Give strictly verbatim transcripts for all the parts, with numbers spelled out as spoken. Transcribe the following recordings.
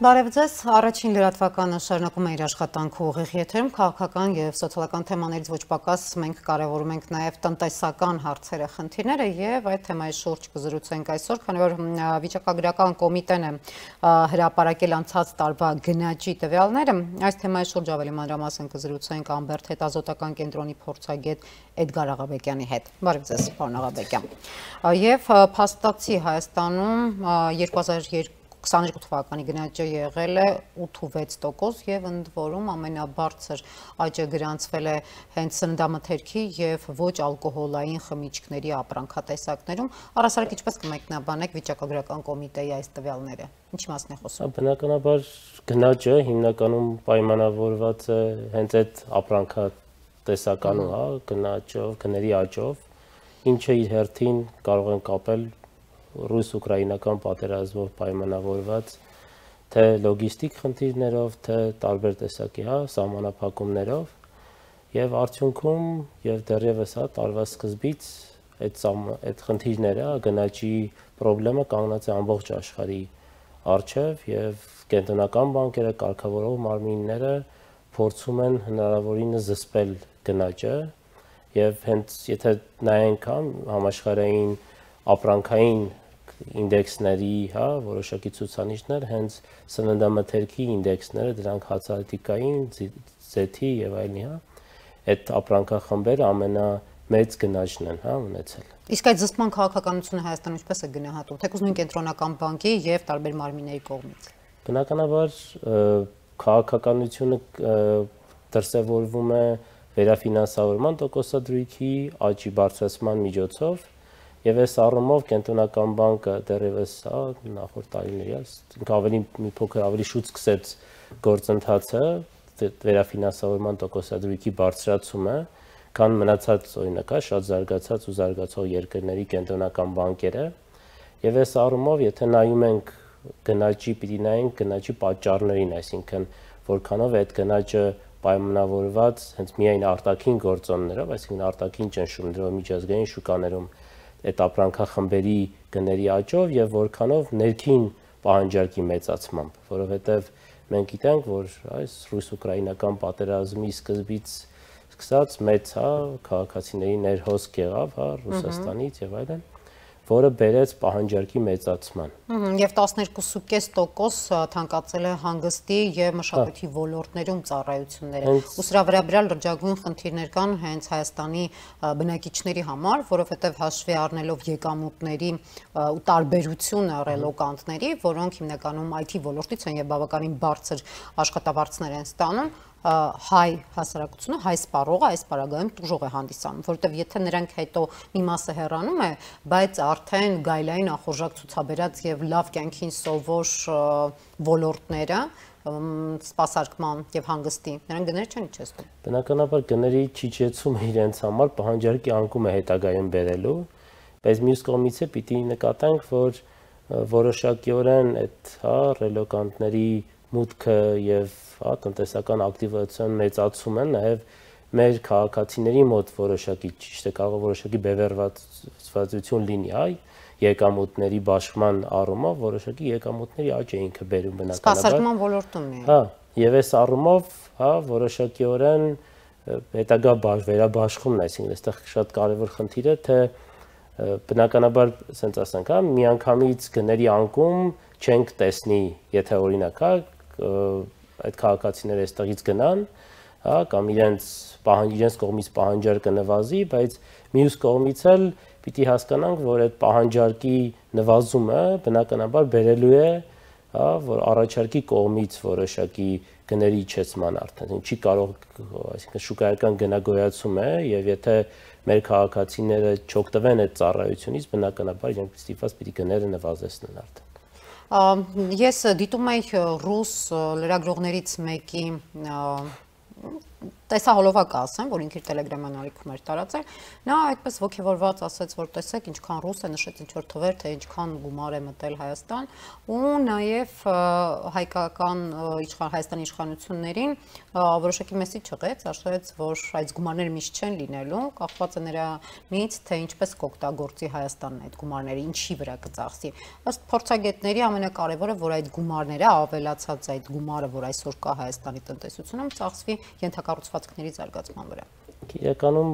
Բարև ձեզ, առաջին լրատվականը շարունակում է իր աշխատանքը ուղիղ եթերում, քաղաքական եւ սոցիալական թեմաներից ոչ պակաս մենք կարևորում ենք նաեւ տնտեսական հարցերը, խնդիրները եւ այդ թեմայի շուրջ կզրուցենք այսօր, քանի որ վիճակագրական կոմիտեն է հրապարակել անցած տարվա գնաճի տվյալները, այս թեմայի շուրջ ավելի մանրամասն կզրուցենք Ամբերդ հետազոտական կենտրոնի փորձագետ Էդգար Աղաբեկյանի հետ։ Բարև ձեզ, պարոն Աղաբեկյան։ Եվ փաստացի Հայաստանում երկու հազար քսաներկու թվականի գնաճը եղել է ութ ու վեց տոկոս եւ ընդ որում ամենաբարձր աճը գրանցվել է հենց սննդամթերքի եւ ոչ ալկոհոլային խմիչքների ապրանքատեսակներում։ Առհասարակ ինչպես կմեկնաբանեք վիճակագրական կոմիտեի այս տվյալները։ Ինչի մասին է խոսում։ Բնականաբար գնաճը հիմնականում պայմանավորված է հենց այդ ապրանքատեսականու, հա, գնաճով, գների աճով, ինչը իր հերթին կարող են կապել ռուս-ուկրաինական պատերազմով պայմանավորված թե լոգիստիկ խնդիրներով, թե տարբեր տեսակի, հա, սահմանափակումներով եւ արդյունքում եւ դեռևս հա տարվա սկզբից այդ այդ խնդիրները, գնաճի խնդրեմը կանգնած է ամբողջ աշխարհի առջև եւ կենտրոնական բանկերը, կարգավորող մարմինները փորձում են հնարավորինս զսպել գնաճը եւ հենց եթե նայենք համաշխարհային ապրանքային ինդեքսների, հա, որոշակի ցուցանիշներ, հենց սննդամթերքի ինդեքսները, դրանք հացահատիկային, զեթի եւ այլնի, հա, այդ ապրանքախմբերը ամենամեծ գնաճն են, հա, ունեցել։ Իսկ այդ զսպման քաղաքականությունը Հայաստանում ինչպես է գնահատում, թեկուզ նույն կենտրոնական բանկի եւ տարբեր մարմինների կողմից։ Բնականաբար քաղաքականությունը դրսևորվում է վերաֆինանսավորման տոկոսադրույքի աճի բարձրացման միջոցով եւ այս առումով կենտրոնական բանկը դեռևս հա նախորդ տարիների ավելի մի փոքր ավելի շուտ սկսեց գործընթացը վերաֆինանսավորման տոկոսադրույքի բարձրացումը, քան մնացած օրինակ հա շատ զարգացած ու զարգացող երկրների կենտրոնական բանկերը եւ այս առումով եթե նայում ենք գնաճի, պիտի նայենք գնաճի պատճառներին, այսինքն որքանով է այդ գնաճը պայմանավորված հենց միայն արտաքին գործոններով, այսինքն արտաքին ճնշումներով միջազգային շուկաներում այդ ապրանքախմբերի գների աճով եւ որքանով ներքին պահանջարկի մեծացմամբ, որովհետեւ մենք գիտենք, որ այս ռուս-ուկրաինական պատերազմի սկզբից սկսած մեծ հա քաղաքացիների ներհոսք եղավ, հա Ռուսաստանից եւ այլն, որը բերեց պահանջարկի մեծացման։ Եվ տասներկու ու կես տոկոս թանկացել է հանգստի եւ մշակույթի ոլորտներում ծառայությունները։ Ու սրա վերաբերյալ լրջագույն խնդիրներ կան հենց Հայաստանի բնակիչների համար, որովհետեւ հաշվի առնելով եկամուտների ու տարբերությունը ռելոկանտների, որոնք հիմնականում այ թի ոլորտից են եւ բավականին բարձր աշխատավարձներ են ստանում, հայ հասարակությունը, հայ սպառողը այս պարագայում տուժող է հանդիսանում, որովհետև եթե նրանք հետո մի մասը հեռանում է, բայց արդեն գայլային ախորժակ ցուցաբերած եւ լավ կյանքին սովոր ոլորտները սպասարկման եւ հանգստի նրանք գներ չեն իջեցնում։ Բնականաբար գների չիջեցումը իրենց համար պահանջարկի անկում է հետագայում բերելու, բայց մյուս կողմից է պիտի նկատենք, որ որոշակիորեն այդ հա ռելոկանտների մուտքը եւ հա տնտեսական ակտիվացիան մեծացում են նաեւ մեր քաղաքացիների մոտ որոշակի ճիշտ է կարող որոշակի բևեռվածություն լինի, հա եկամուտների բաշխման առումով որոշակի եկամուտների աճ է ինքը բերում բնականաբար։ Սպասարկման ոլորտում է։ Հա, եւ այս առումով, հա, որոշակիորեն հետագա վերաբաշխումն է, այսինքն այստեղ շատ կարեւոր խնդիր է, թե բնականաբար, ասենք ասենք, հա, միանգամից գների անկում չենք տեսնի, եթե օրինակ, հա, այդ քաղաքացիները այստեղից գնան, հա, կամ իրենց իրենց կողմից պահանջարկը նվազի, բայց մյուս կողմից էլ պիտի հասկանանք, որ այդ պահանջարկի նվազումը բնականաբար բերելու է, հա, որ առաջարկի կողմից որոշակի գների իջեցման արդեն չի կարող, այսինքն շուկայական գնագոյացում է եւ եթե մեր քաղաքացիները չօգտվեն այդ ծառայությունից, բնականաբար իրենք ստիպված պիտի գները նվազեցնեն արդեն։ Ես դիտում եի ռուս լրագրողներից մեկի տեսահոլովակ ասեմ, որ ինքը իր Telegram-յան ալիքում էր տարածել, նա այդպես ոգևորված ասաց, որ տեսեք ինչքան ռուս է, նշեց ինչ որ թվեր, թե ինչքան գումար է մտել Հայաստան, ու նաև հայկական իշխան Հայաստանի իշխանություններին որոշակի մեսիջ ջղեց, ասաց, որ այդ գումարները միշտ չեն լինելու, կախված է նրանից, թե ինչպես կօգտագործի Հայաստանն այդ գումարները, ինչի վրա կծախսի։ Ըստ փորձագետների ամենակարևորը, որ այդ գումարները ավելացած այդ գումարը, որ այսօր կա Հայաստանի տնտեսությունում, ծախսվի ենթակառուցվածքների զարգացման վրա։ Իրականում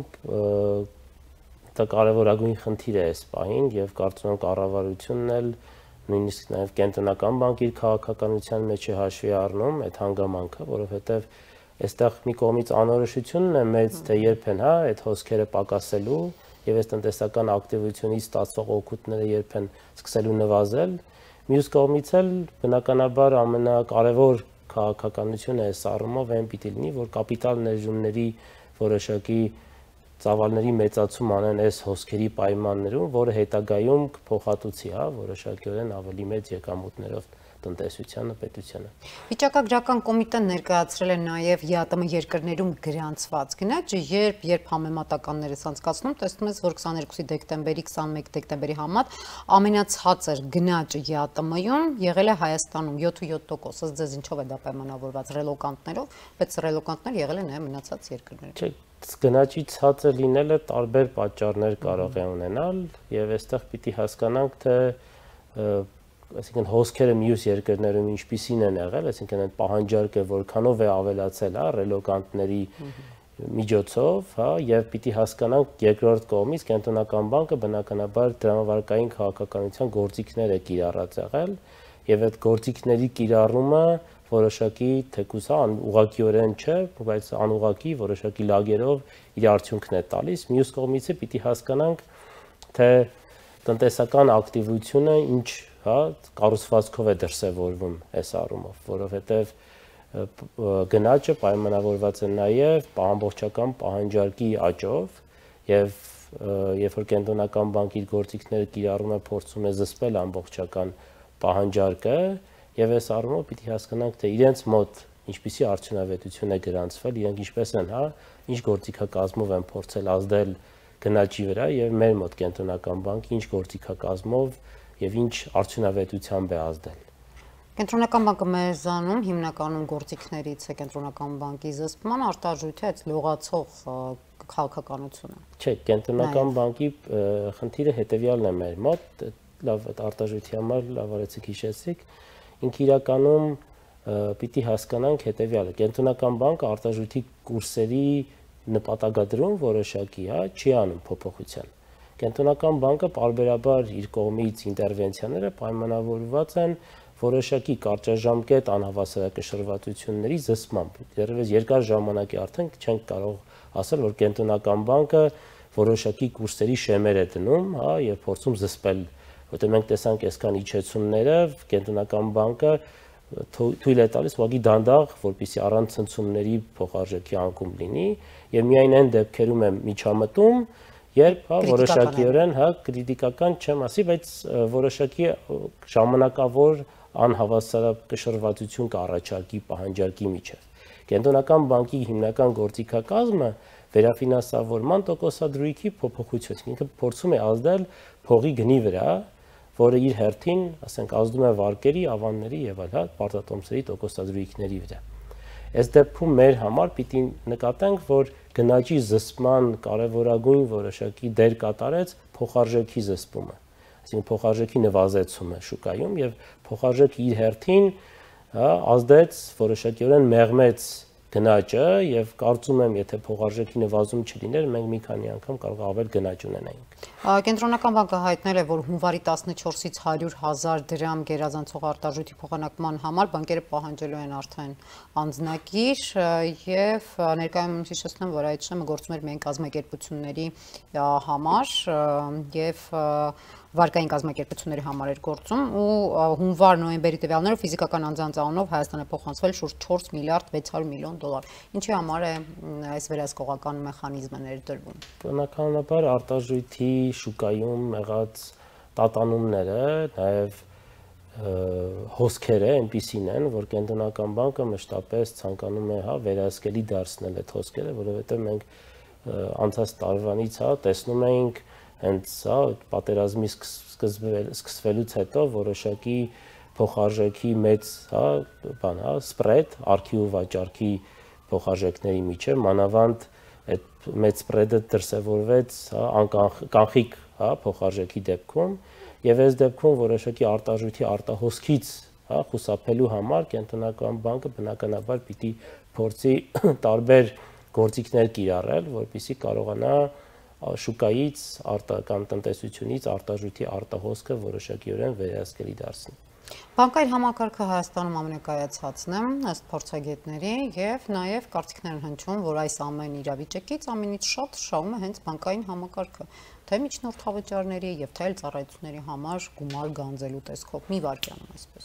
դա կարևորագույն խնդիր է այս պահին եւ կարծում եմ կառավարությունն էլ նույնիսկ նաեւ կենտրոնական բանկի քաղաքականության մեջ է հաշվի առնում այդ հանգամանքը, որովհետեւ այստեղ մի կողմից անորոշությունն է մեծ, թե երբ են հա այդ հոսքերը պակասելու եւ այս տնտեսական ակտիվությունից ստացող օգուտները երբ են սկսելու նվազել, մյուս կողմից էլ բնականաբար ամենակարևոր քաղաքականությունը այս առումով այն պիտի լինի, որ կապիտալ ներդրումների որոշակի ծավալների մեծացում անեն այս հոսքերի պայմաններում, որը հետագայում կփոխհատուցի, հա, որոշակիորեն ավելի մեծ եկամուտներով տնտեսությանը, պետությանը։ Վիճակագրական կոմիտեն ներկայացրել է նաև ԵԱՏՄ երկրներում գրանցված գնաճը, երբ երբ համեմատականներ ես անցկացնում, տեսնում ես, որ քսաներկուսի դեկտեմբերի քսանմեկ դեկտեմբերի համեմատ ամենացածր գնաճը ԵԱՏՄ-ում եղել է Հայաստանում յոթ ու յոթ տոկոս, ըստ ձեզ ինչով է դա պայմանավորված ռելոկանտներով, բայց ռելոկանտներ եղել են նաև մնացած երկրներում։ Չէ, գնաճի ցածր լինելը տարբեր պատճառներ կարող է ունենալ, եւ այստեղ պիտի հասկանանք, թե այսինքն հոսքերը մյուս երկրներում ինչպիսին են եղել, այսինքն այդ պահանջարկը որքանով է ավելացել, հա, ռելոկանտների միջոցով, հա, եւ պիտի հասկանանք երկրորդ կողմից կենտրոնական բանկը բնականաբար դրամավարկային քաղաքականության գործիքներ է կիրառած եղել, եւ այդ գործիքների կիրառումը որոշակի թեկուզ հա ուղղակիորեն չէ, բայց անուղղակի որոշակի լագերով իր արդյունքն է տալիս։ Մյուս կողմից է պիտի հասկանանք, թե տնտեսական ակտիվությունը ինչ հա կառուցվածքով է դրսևորվում այս առումով, որովհետև գնաճը պայմանավորված է նաև ամբողջական պահանջարկի աճով եւ երբ որ կենտրոնական բանկի գործիքները կիրառում է փորձում է զսպել ամբողջական պահանջարկը եւ այս առումով պիտի հասկանանք, թե իրենց մոտ ինչպիսի արդյունավետություն է գրանցվել, իրենք ինչպես են, հա, ինչ գործիքակազմով են փորձել ազդել գնաճի վրա եւ մեր մոտ կենտրոնական բանկը ինչ գործիքակազմով եւ ինչ արդյունավետությամբ է ազդել։ Կենտրոնական բանկը մեզանում հիմնականում գործիքներից է կենտրոնական բանկի զսպման արտարժույթի այդ լողացող քաղաքականությունը։ Չէ, կենտրոնական բանկի խնդիրը հետեւյալն է մեր մոտ, լավ արտարժույթի համար լավ արեցիք հիշեցիք, ինքը իրականում պիտի հասկանանք հետեւյալը, կենտրոնական բանկը արտարժույթի կուրսերի նպատակադրում որոշակի, հա, չի անում փոփոխության։ Կենտրոնական բանկը պարբերաբար իր կողմից ինտերվենցիաները պայմանավորված են որոշակի կարճաժամկետ անհավասարակշռվածությունների զսպմամբ։ Դեռևս երկար ժամանակի արդեն չենք կարող ասել, որ կենտրոնական բանկը որոշակի կուրսերի շեմեր է դնում, հա, եւ փորձում զսպել, որտեղ մենք տեսանք այսքան իջեցումները, կենտրոնական բանկը թույլ է տալիս ուղղակի դանդաղ, որպեսզի առանց ցնցումների փոխարժեքի անկում լինի, եւ միայն այն դեպքերում է միջամտում, երբ հա որոշակիորեն հա կրիտիկական չեմ ասի, բայց որոշակի ժամանակավոր անհավասարակշռվածություն կառաջարկի պահանջարկի միջև։ Կենտրոնական բանկի հիմնական գործիքակազմը վերաֆինանսավորման տոկոսադրույքի փոփոխություն, ինքը փորձում է ազդել փողի գնի վրա, որը իր հերթին, ասենք, ազդում է վարկերի, ավանների եւ այլ հա պարտատոմսերի տոկոսադրույքների վրա։ Այս դեպքում մեր համար պիտի նկատենք, որ գնաճի զսպման կարևորագույն որոշակի դեր կատարեց փոխարժեքի զսպումը, այսինքն փոխարժեքի նվազեցումը շուկայում եւ փոխարժեքը իր հերթին հա ազդեց որոշակիորեն մեղմեց գնաճը եւ կարծում եմ, եթե փոխարժեքի նվազում չլիներ, մենք մի քանի անգամ կարող ավել գնաճ ունենայինք։ Կենտրոնական բանկը հայտնել է, որ հունվարի տասնչորսից հարյուր հազար դրամ գերազանցող արտարժույթի փոխանակման համար բանկերը պահանջելու են արդեն անձնագիր եւ ներկայումս հիշեցնեմ, որ այդ շեմը գործում էր միայն կազմակերպությունների համար եւ վարկային կազմակերպությունների համար էր գործում ու հունվար-նոյեմբերի տվյալներով ֆիզիկական անձանց անունով Հայաստան է փոխանցվել շուրջ չորս միլիարդ վեց հարյուր միլիոն դոլար։ Ինչի համար է այս վերահսկողական մեխանիզմը ներդրվում։ Բնականաբար արտարժույթի շուկայում եղած տատանումները, նաև հոսքերը այնպիսին են, որ կենտրոնական բանկը մշտապես ցանկանում է հա վերահսկելի դարձնել այդ հոսքերը, որովհետև մենք անցած տարվանից հա տեսնում էինք հենց հա պատերազմի սկսվելուց հետո որոշակի փոխարժեքի մեծ հա բան հա սպրեդ արքի ու վաճառքի փոխարժեքների միջև մանավանդ այդ մեծ սպրեդը դրսևորվեց հա անկանխիկ հա փոխարժեքի դեպքում եւ այս դեպքում որոշակի արտարժույթի արտահոսքից հա խուսափելու համար կենտրոնական բանկը բնականաբար պիտի փորձի տարբեր գործիքներ կիրառել, որպեսզի կարողանա շուկայից արտական տնտեսությունից արտարժույթի արտահոսքը որոշակիորեն վերահսկելի դարձնել։ Բանկային համակարգը Հայաստանում ամենակայացածն է ըստ փորձագետների եւ նաեւ կարծիքներ են հնչում, որ այս ամեն իրավիճակից ամենից շատ շահում է հենց բանկային համակարգը, թե միջնորդավճարների եւ թե այլ ծառայությունների համար գումար գանձելու տեսքով մի վարքյանում այսպես։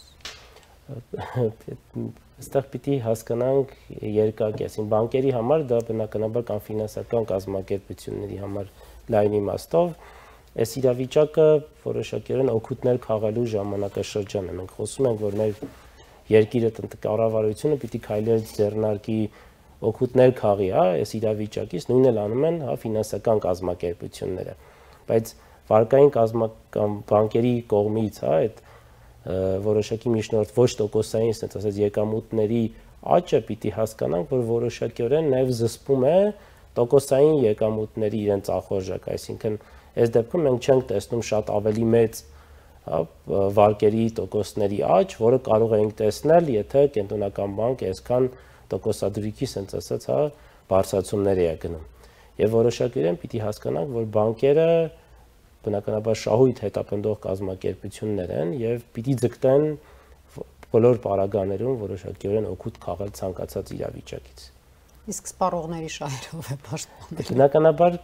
Այստեղ պիտի հասկանանք երկակի, այսինքն բանկերի համար դա բնականաբար կամ ֆինանսական կազմակերպությունների համար լայն իմաստով այս իրավիճակը որոշակիորեն օգուտներ քաղելու ժամանակաշրջան է։ Մենք խոսում ենք, որ մեր երկիրը կառավարությունը պիտի քայլեր ձեռնարկի օգուտներ քաղի, հա, այս իրավիճակից նույնն էլ անում են հա ֆինանսական կազմակերպությունները։ Բայց վարկային կազմական բանկերի կողմից հա այդ որոշակի միջնորդ ոչ տոկոսային, ասած ասած եկամուտների աճը պիտի հասկանանք, որ որոշակիորեն նաև զսպում է տոկոսային եկամուտների իրենց ախորժակ, այսինքն այս դեպքում մենք չենք տեսնում շատ ավելի մեծ հա վարկերի տոկոսների աճ, որը կարող ենք տեսնել, եթե կենտրոնական բանկը այսքան տոկոսադրույքի, ասած ասած հա բարձրացումներ է գնում։ Եվ որոշակիորեն պիտի հասկանանք, որ բանկերը բնականաբար շահույթ հետապնդող կազմակերպություններ են եւ պիտի ձգտեն բոլոր պարագաներում որոշակիորեն օգուտ քաղել ցանկացած իրավիճակից։ Իսկ սպառողների շահերով է պաշտպանել։ Բնականաբար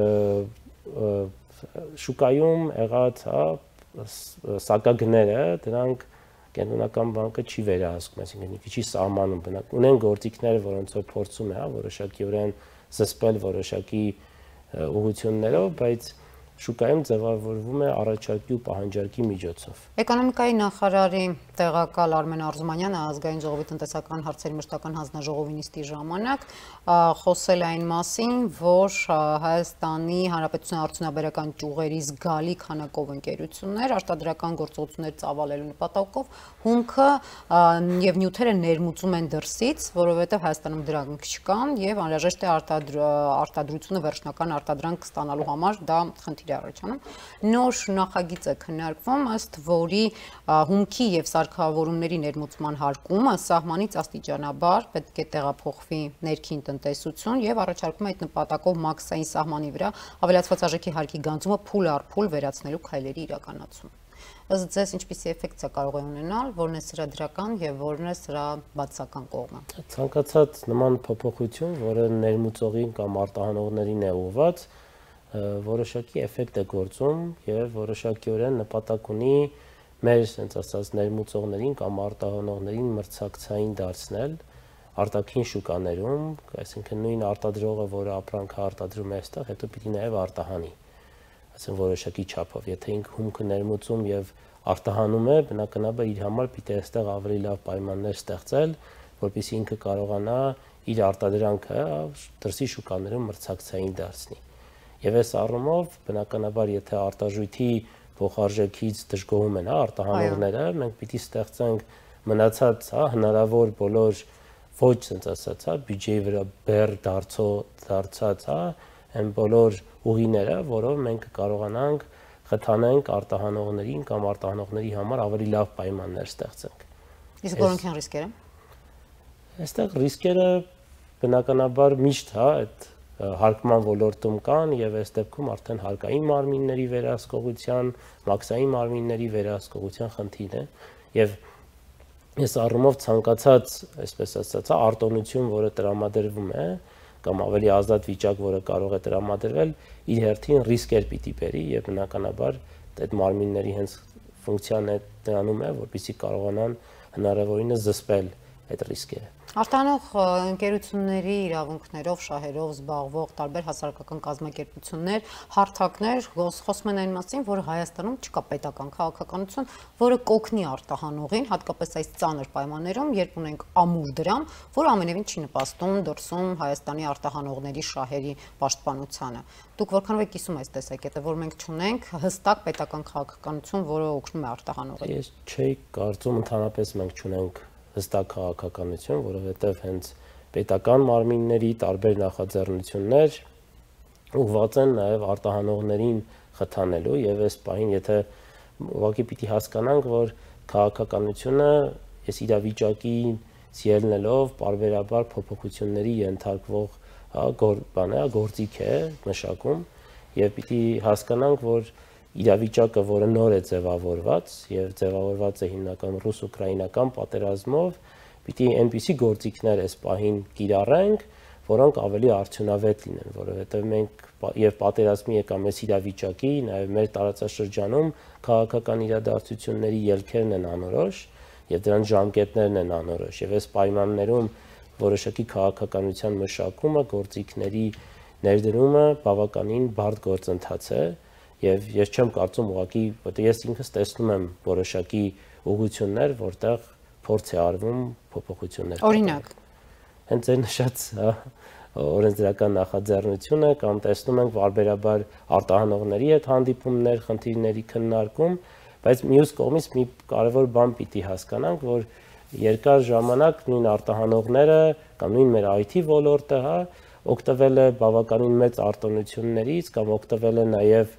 շուկայում եղած հա սակագները դրանք կենտրոնական բանկը չի վերահսկում, այսինքն մի քիչ սահմանում բնակ ունեն գործիքներ, որոնցով փորձում է հա որոշակիորեն զսպել որոշակի ուղղություններով, բայց շուկայում ձևավորվում է առաջարկի ու պահանջարկի միջոցով։ Էկոնոմիկայի նախարարի տեղակալ Արմեն Արզումանյանը ազգային ժողովի տնտեսական հարցերի մշտական հանձնաժողովի նիստի ժամանակ խոսել է այն մասին, որ Հայաստանի Հանրապետության արդյունաբերական ճյուղերի զգալի քանակով ընկերություններ արտադրական գործողություններ ծավալելու նպատակով հումքը եւ նյութերը ներմուծում են դրսից, որովհետեւ Հայաստանում դրանք չկան եւ անհրաժեշտ է արտադրությունը վերջնական արտադրանք ստանալու համար դա խնդիր է առաջանում։ Նոր նախագիծ է քննարկվում, ըստ որի հումքի եւ սարքավորումների ներմուծման հարկումը սահմանից աստիճանաբար պետք է տեղափոխվի ներքին տնտեսություն եւ առաջարկում է այդ նպատակով մաքսային սահմանի վրա ավելացված արժեքի հարկի գանձումը փուլ առ փուլ վերացնելու քայլերի իրականացում։ Ըստ ձեզ ինչպիսի էֆեկտ կարող է ունենալ, որն է սրա դրական եւ որն է սրա բացական կողմը։ Ցանկացած նման փոփոխություն, որը ներմուծողին կամ արտահանողներին է ուղղված, որոշակի էֆեկտ է գործում եւ որոշակիորեն նպատակ ունի մեր ասենց ասած ներմուծողներին կամ արտահանողներին մրցակցային դարձնել արտաքին շուկաներում, այսինքն նույն արտադրողը, որը ապրանքը արտադրում է այստեղ, հետո պիտի նաեւ արտահանի, այսինքն որոշակի չափով, եթե ինքը հումքը ներմուծում եւ արտահանում է, բնականաբար իր համար պիտի այստեղ ավելի լավ պայմաններ ստեղծել, որպեսզի ինքը կարողանա իր արտադրանքը դրսի շուկաներում մրցակցային դարձնի։ Եվ այս առումով բնականաբար եթե արտարժույթի փոխարժեքից դժգոհում են հա արտահանողները, մենք պիտի ստեղծենք մնացած հա հնարավոր բոլոր ոչ ասած ասած հա բյուջեի վրա բեր դարձո դարձած հա այն բոլոր ուղիները, որով մենք կարողանանք խթանենք արտահանողներին կամ արտահանողների համար ավելի լավ պայմաններ ստեղծենք։ Իսկ որոնք են ռիսկերը։ Այստեղ ռիսկերը բնականաբար միշտ հա այդ հարկման ոլորտում կան եւ այս դեպքում արդեն հարկային մարմինների վերահսկողության, մաքսային մարմինների վերահսկողության խնդիր է եւ այս առումով ցանկացած, այսպես ասած, արտոնություն, որը տրամադրվում է կամ ավելի ազատ վիճակ, որը կարող է տրամադրվել, իր հերթին ռիսկեր պիտի բերի եւ բնականաբար այդ մարմինների հենց ֆունկցիան է դրանում է, որպեսզի կարողանան հնարավորինս զսպել այդ ռիսկերը։ Արտահանող ընկերությունների իրավունքներով, շահերով զբաղվող տարբեր հասարակական կազմակերպություններ, հարթակներ խոսում են այն մասին, որ Հայաստանում չկա պետական քաղաքականություն, որը կօգնի արտահանողին, հատկապես այս ծանր պայմաններում, երբ ունենք ամուր դրամ, որը ամենևին չի նպաստում դրսում Հայաստանի արտահանողների շահերի պաշտպանությանը։ Դուք որքանով եք կիսում այս տեսակետը, որ մենք չունենք հստակ պետական քաղաքականություն, որը օգնում է արտահանողին։ Ես չէի կարծում ընդհանրապես մենք չունենք հստակ քաղաքականություն, որովհետև հենց պետական մարմինների տարբեր նախաձեռնություններ ուղղված են նաև արտահանողներին խթանելու եւ այս պահին եթե ուղղակի պիտի հասկանանք, որ քաղաքականությունը այս իրավիճակին ելնելով բարբերաբար փոփոխությունների ենթարկվող բան է, գործիք է մշակում եւ պիտի հասկանանք, որ իրավիճակը, որը նոր է ձևավորված եւ ձևավորված է հիմնականում ռուս-ուկրաինական պատերազմով, պիտի այնպիսի գործիքներ այս պահին կիրառենք, որոնք ավելի արդյունավետ լինեն, որովհետեւ մենք եւ պատերազմի եկամ այս իրավիճակի, նաեւ մեր տարածաշրջանում քաղաքական իրադարձությունների ելքերն են անորոշ եւ դրանց ժամկետներն են անորոշ եւ այս պայմաններում որոշակի քաղաքականության մշակումը, գործիքների ներդրումը բավականին բարդ գործընթաց է եւ ես չեմ կարծում ուղղակի, որտեղ ես ինքս տեսնում եմ որոշակի ուղղություններ, որտեղ փորձ է արվում փոփոխություններ։ Օրինակ, հենց այն նշած օրենսդրական նախաձեռնությունը կամ տեսնում ենք բարբերաբար արտահանողների հետ հանդիպումներ, խնդիրների քննարկում, բայց մյուս կողմից մի կարևոր բան պիտի հասկանանք, որ երկար ժամանակ նույն արտահանողները կամ նույն մեր այ թի ոլորտը, հա, օգտվել է բավականին մեծ արտոնություններից կամ օգտվել է նաեւ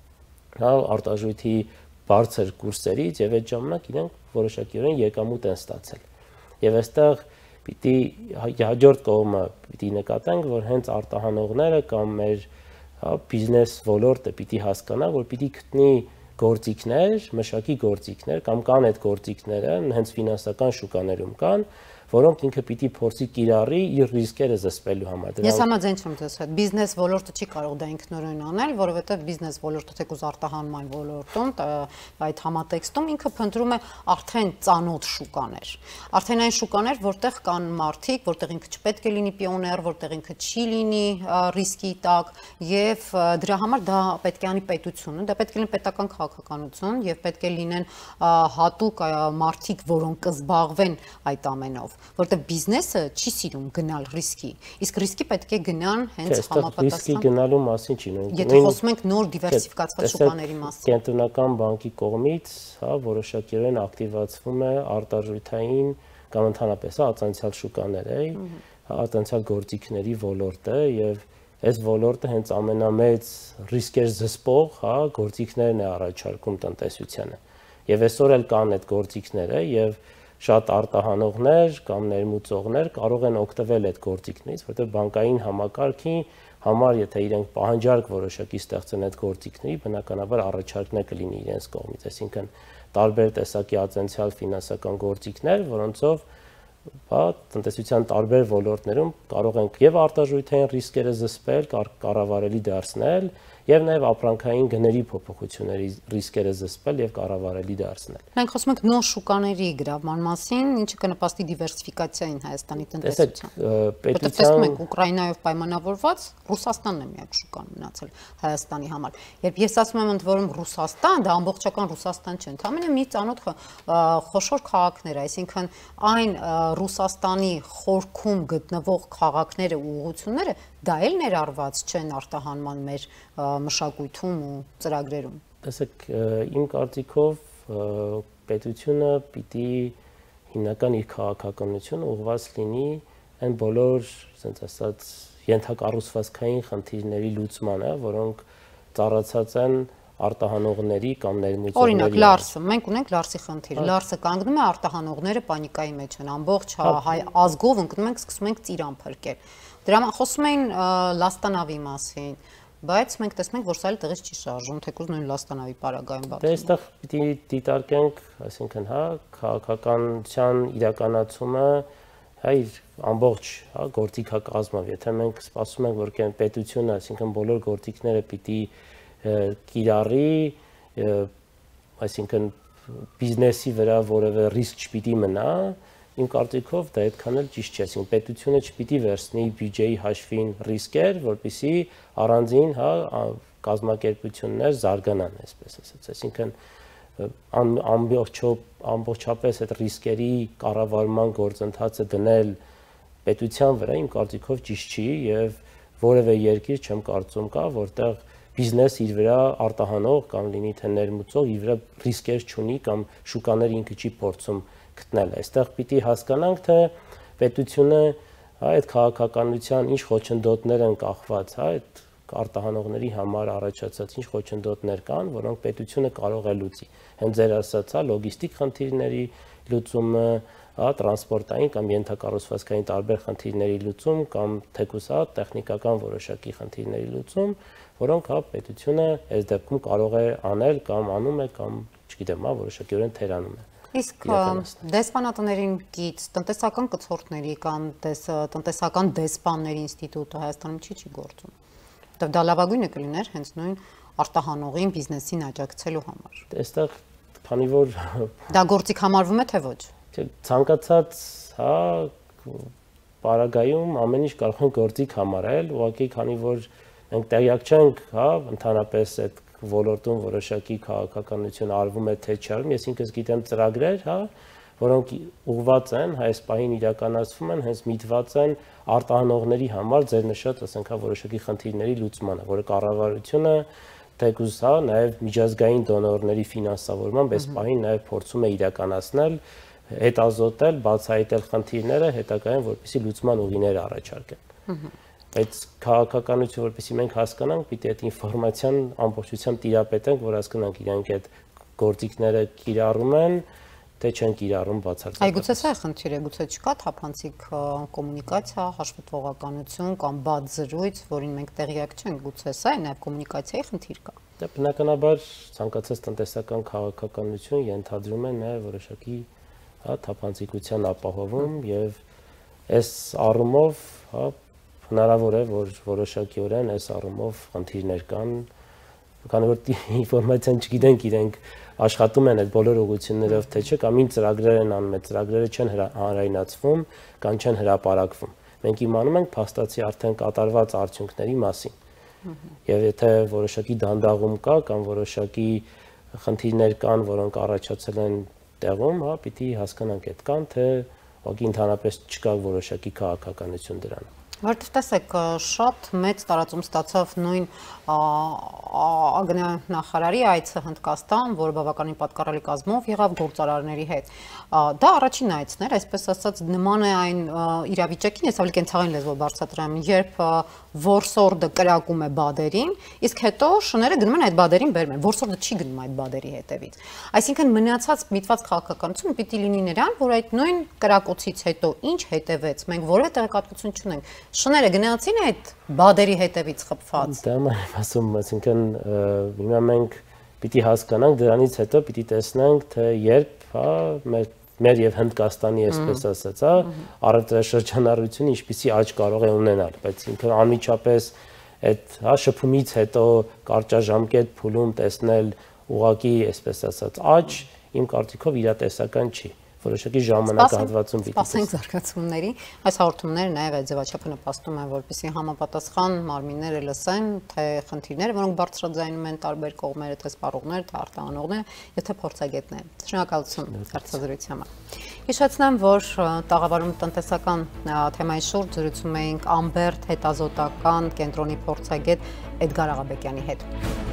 հա արտաժույթի բարձր կուրսերից եւ այդ ժամանակ իրենք որոշակիորեն եկամուտ են ստացել։ Եվ այստեղ պիտի հաջորդ կողմը պիտի նկատենք, որ հենց արտահանողները կամ մեր հա բիզնես ոլորտը պիտի հասկանա, որ պիտի գտնի գործիքներ, մշակի գործիքներ կամ կան այդ գործիքները հենց ֆինանսական շուկաներում կան, որոնք ինքը պիտի փորձի կիրառի իր ռիսկերը զսպելու համար։ Ես համաձայն չեմ ձեզ հետ։ Բիզնես ոլորտը չի կարող դա ինքնուրույն անել, որովհետև բիզնես ոլորտը թեկուզ արտահանման ոլորտում, այդ համատեքստում ինքը փնտրում է արդեն ծանոթ շուկաներ։ Արդեն այն շուկաներ, որտեղ կան մարդիկ, որտեղ ինքը չպետք է լինի պիոներ, որտեղ ինքը չի լինի ռիսկի տակ, եւ դրա համար դա պետք է անի պետությունը, դա պետք է լինի պետական քաղաքականություն եւ պետք է լինեն հատուկ մարդիկ, որոնք կզբաղվեն այդ ամենով, որտեղ բիզնեսը չի սիրում գնալ ռիսկի, իսկ ռիսկի պետք է գնան հենց համապատասխան։ Ռիսկի գնալու մասին չի նույն։ Եթե խոսում ենք նոր դիվերսիֆիկացված շուկաների մասին։ Կենտրոնական բանկի կողմից, հա, որոշակիորեն ակտիվացվում է արտարժութային կամ ընդհանրապես արտանցյալ շուկաները, արտանցյալ գործիքների ոլորտը եւ այս ոլորտը հենց ամենամեծ ռիսկեր զսպող, հա, գործիքներն է առաջարկում տնտեսությանը։ Եվ այսօր էլ կան այդ գործիքները եւ շատ արտահանողներ կամ ներմուծողներ կարող են օգտվել այդ գործիքներից, որտեղ բանկային համակարգի համար, եթե իրենք պահանջարկ որոշակի ստեղծեն այդ գործիքների, բնականաբար առաջարկն է կլինի իրենց կողմից, այսինքն տարբեր տեսակի ատենցիալ ֆինանսական գործիքներ, որոնցով հա տնտեսության տարբեր ոլորտներում կարող ենք եւ արտաժույթային ռիսկերը զսպել, կառավարելի դարձնել եւ նաեւ ապրանքային գների փոփոխությունների ռիսկերը զսպել եւ կառավարելի դարձնել։ Մենք խոսում ենք նոր շուկաների գրավման մասին, ինչը կնպաստի դիվերսիֆիկացիային Հայաստանի տնտեսության։ Պետության ենք Ուկրաինայով պայմանավորված Ռուսաստանն է միակ շուկան մնացել Հայաստանի համար։ Երբ ես ասում եմ ընդ որում Ռուսաստան, դա ամբողջական Ռուսաստան չէ, ընդամենը մի ծանոթ խոշոր քաղաքներ, այսինքն այն Ռուսաստանի խորքում գտնվող քաղաքները ու ուղղությունները դա էլ ներառված չեն արտահանման մեր մշակույթում ու ծրագրերում։ Տեսեք, իմ կարծիքով պետությունը պիտի հիմնական իր քաղաքականությունը ուղղված լինի այն բոլոր, ասենց ասած, ենթակառուցվածքային խնդիրների լուծմանը, որոնք ծառացած են արտահանողների կամ ներմուծողների։ Օրինակ Լարսը, մենք ունենք Լարսի խնդիր։ Լարսը կանգնում է, արտահանողները պանիկայի մեջ են, ամբողջ հայ ազգով ընկնում ենք, սկսում ենք ծիրան փրկել։ Դրա համար խոսում էին լաստանավի մասին, բայց մենք տեսնում ենք, որ սա էլ տեղից չի շարժում, թեկուզ նույն լաստանավի պարագայում բացում։ Դե այստեղ պիտի դիտարկենք, այսինքն, հա, քաղաքականության իրականացումը, հա, իր ամբողջ, հա, գործիքակազմով, եթե մենք սպասում ենք, որ պետությունը, այսինքն բոլոր գործիքները պիտի կիրառի, այսինքն բիզնեսի վրա որևէ ռիսկ չպիտի մնա, իմ կարծիքով դա այդքան էլ ճիշտ չէ, այսինքն պետությունը չպիտի վերցնի բյուջեի հաշվին ռիսկեր, որպեսզի առանձին, հա, կազմակերպություններ զարգանան, այսպես ասած, այսինքն ամբողջով ամբողջապես այդ ռիսկերի կառավարման գործընթացը դնել պետության վրա իմ կարծիքով ճիշտ չի եւ որևէ երկիր չեմ կարծում կա, որտեղ բիզնես իր վրա արտահանող կամ լինի թե ներմուծող իր վրա ռիսկեր չունի կամ շուկաներ ինքը չի փորձում գտնել։ Այստեղ պիտի հասկանանք, թե պետությունը, հա, այդ քաղաքականության ինչ խոչընդոտներ են կախված, հա, այդ արտահանողների համար առաջացած ինչ խոչընդոտներ կան, որոնք պետությունը կարող է լուծի։ Հենց ձեր ասած, հա, լոգիստիկ խնդիրների լուծումը, հա, տրանսպորտային կամ ենթակառուցվածքային տարբեր խնդիրների լուծում կամ թեկուզ, հա, տեխնիկական որոշակի խնդիրների լուծում, որոնք, հա, պետությունը այս դեպքում կարող է անել կամ անում է կամ, չգիտեմ, հա, որոշակիորեն թերանում է։ Իսկ դեսպանատներին կից տնտեսական կցորդների կամ տնտեսական դեսպանների ինստիտուտը Հայաստանում չի չի գործում։ Որտեվ դա լավագույնը կլիներ հենց նույն արտահանողին բիզնեսին աջակցելու համար։ Այստեղ քանի որ դա գործիք համարվում է թե ոչ։ Ցանկացած, հա, պարագայում ամեն ինչ կարող են գործիք համարել, ուղղակի քանի որ մենք տեղյակ չենք, հա, ընդհանրապես այդ ոլորտում որոշակի քաղաքականություն արվում է թե չարվում, ես ինքս գիտեմ ծրագրեր, հա, որոնք ուղղված են, այս պահին իրականացվում են, հենց միտված են արտահանողների համար ձեր նշած, ասենք, հա, որոշակի խնդիրների լուծմանը, որը կառավարությունը թեկուզ, հա, նաև միջազգային դոնորների ֆինանսավորմամբ այս պահին նաև փորձում է իրականացնել, հետազոտել, բացահայտել խնդիրները, հետագայում որպեսզի լուծման ուղիներ առաջարկեն։ Այդ քաղաքականություն, որպեսզի մենք հասկանանք, պիտի այդ ինֆորմացիան ամբողջությամբ տիրապետենք, որ հասկանանք իրանք այդ գործիքները կիրառում են, թե չեն կիրառում բացարձակապես։ Այ գուցե սա է խնդիրը, գուցե չկա թափանցիկ կոմունիկացիա, հաշվետվողականություն կամ բաց զրույց, որին մենք տեղյակ չենք, գուցե սա է նաև կոմունիկացիայի խնդիր կա։ Դա բնականաբար ցանկացած տնտեսական քաղաքականություն ենթադրում է նաև որոշակի, հա, թափանցիկության ապահովում եւ այս առումով, հա, հնարավոր է, որ որոշակիորեն այս առումով խնդիրներ կան, քանի որ ինֆորմացիան չգիտենք, իրենք աշխատում են այդ բոլոր ուղղություններով թե չէ, կամ ինչ ծրագրեր են անում, այդ ծրագրերը չեն հանրայնացվում կամ չեն հրապարակվում։ Մենք իմանում ենք փաստացի արդեն կատարված արդյունքների մասին։ Եվ եթե որոշակի դանդաղում կա կամ որոշակի խնդիրներ կան, որոնք առաջացել են տեղում, հա, պիտի հասկանանք այդ կան, թե ուղղակի ընդհանրապես չկա որոշակի քաղաքականություն դրան։ Որտեղ տեսեք, շատ մեծ տարածում ստացավ նույն ԱԳՆ-նախարարի այցը Հնդկաստան, որը բավականին պատկառելի կազմով եղավ գործարարների հետ։ Դա առաջին այցն էր, այսպես ասած, նման է այն իրավիճակին, ես ավելի կենցաղային լեզվով բարձրացրեմ, երբ որսորդը կրակում է բադերին, իսկ հետո շները գնում են այդ բադերին բերում են, որսորդը չի գնում այդ բադերի հետևից։ Այսինքն մնացած միտված քաղաքականություն պիտի լինի նրան, որ այդ նույն կրակոցից հետո ինչ հետևեց, մենք որևէ տեղեկատվություն չունենք։ Շները գնացին այդ բադերի հետևից խփված։ Դա եմ ասում, այսինքն հիմա մենք պիտի հասկանանք, դրանից հետո պիտի տեսնենք, թե երբ, հա, մեր մեր եւ Հնդկաստանի, այսպես ասած, հա, առևտրաշրջանառությունը ինչպիսի աճ կարող է ունենալ, բայց ինքը անմիջապես այդ, հա, շփումից հետո կարճաժամկետ փուլում տեսնել ուղակի, այսպես ասած, աճ իմ կարծիքով իրատեսական չի։ Որոշակի ժամանակահատվածում պիտի տեսնենք զարգացումների, այս հաղորդումները նաև այդ ձևաչափը նպաստում են, որպեսզի համապատասխան մարմինները լսեն, թե խնդիրները, որոնք բարձրաձայնում են տարբեր կողմերը, թե սպառողները, թե արտահանողները, եւ թե փորձագետները։ Շնորհակալություն հարցազրույցի համար։ Հիշեցնեմ, որ տաղավարում տնտեսական թեմայի շուրջ զրուցում էինք Ամբերտ հետազոտական կենտրոնի փորձագետ Էդգար Աղաբեկյանի հետ։